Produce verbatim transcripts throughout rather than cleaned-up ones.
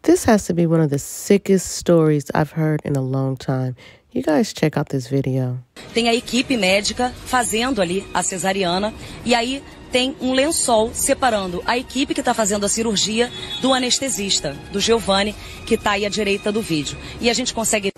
This has to be one of the sickest stories I've heard in a long time. You guys check out this video. Tem a equipe médica fazendo ali a cesariana e aí tem um lençol separando a equipe que está fazendo a cirurgia do anestesista, do Giovanni, que está aí à direita do vídeo. E a gente consegue...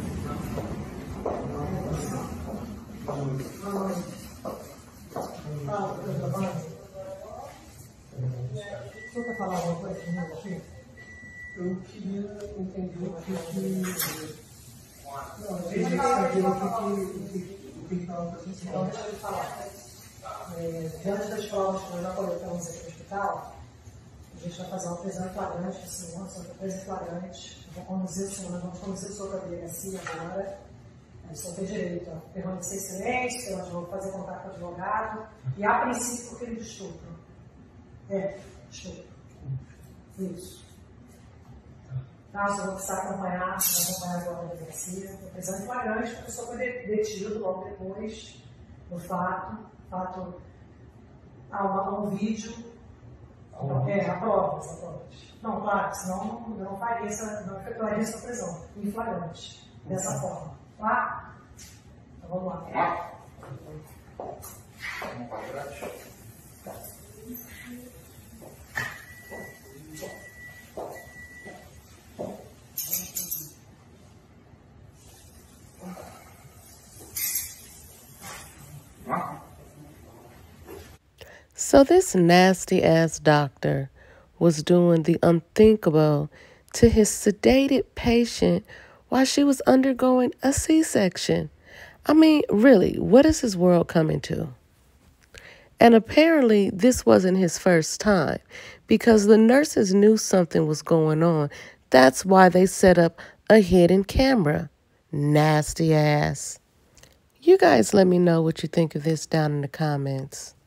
Você falar alguma coisa aqui? Eu queria entender o que que... Não, eu queria saber o que que... O que estava fazendo. Então, deixa eu falar. É, diante das provas que nós já coletamos aqui no hospital, a gente vai fazer uma prisão em flagrante, assim, uma prisão em flagrante. Vou conduzir o senhor, nós vamos conduzir o senhor para a delegacia agora. O senhor tem direito a permanecer em silêncio, eu vou fazer contato com o advogado. E a princípio, porque ele estupro. É, estupro. Isso. Tá, o senhor vai precisar acompanhar, vai acompanhar agora a delegacia. Estou prisão em flagrante, porque o senhor foi detido logo depois do fato. fato há, uma, há um vídeo. Então, é, há provas, há provas. Não, claro, senão eu não faria essa, não efetuaria essa prisão em flagrante, dessa forma. Tá? Então vamos lá. Vamos para trás. So this nasty-ass doctor was doing the unthinkable to his sedated patient while she was undergoing a C-section. I mean, really, what is this world coming to? And apparently this wasn't his first time because the nurses knew something was going on. That's why they set up a hidden camera. Nasty ass. You guys let me know what you think of this down in the comments.